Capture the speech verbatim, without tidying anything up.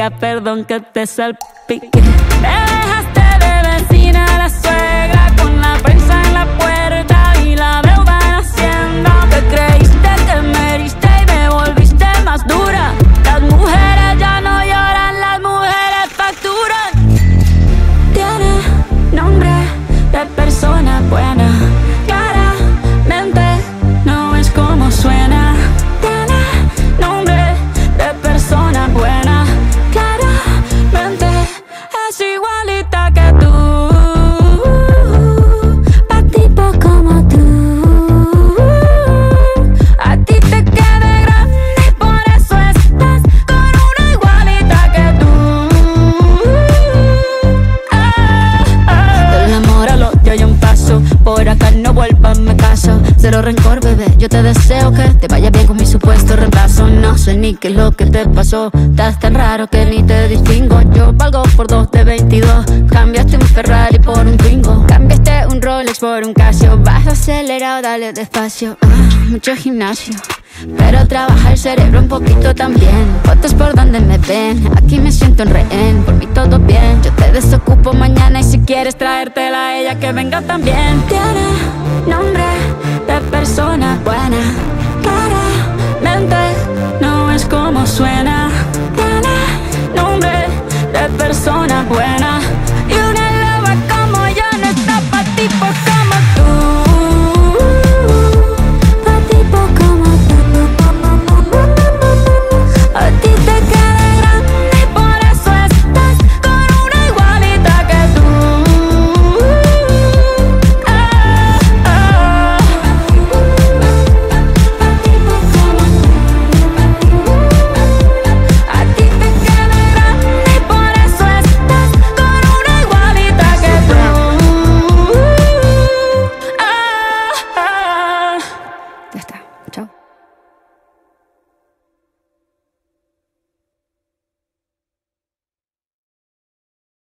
chica, perdón que te salpique. Me dejaste de vecina a la suegra, con la prensa en la puerta y la deuda en Hacienda. Te creíste que me heriste y me volviste más dura. Las mujeres ya no lloran, las mujeres facturan. Tiene nombre de persona buena, claramente no es como suena. Tiene nombre de persona buena, claramente es igualita que tú. Pa' tipo como tú, a ti te queda grande y por eso estás con una igualita que tú. Ah, ah. Del amor al odio hay un paso, por acá no vuelvas, me caso. Cero rencor, bebé, yo te deseo que te vaya bien con mi supuesto reemplazo. No sé ni qué es lo que te pasó, estás tan raro que ni te distingo. Yo valgo por dos de veintidós, cambiaste un Ferrari por un Twingo. Cambiaste un Rolex por un Casio, vas acelerado, dale despacio. Ah, mucho gimnasio, pero trabaja el cerebro un poquito también. Fotos por donde me ven, aquí me siento en rehén. Por mí todo bien, yo te desocupo mañana. Y si quieres traértela a ella, que venga también. Tiene nombre de persona buena,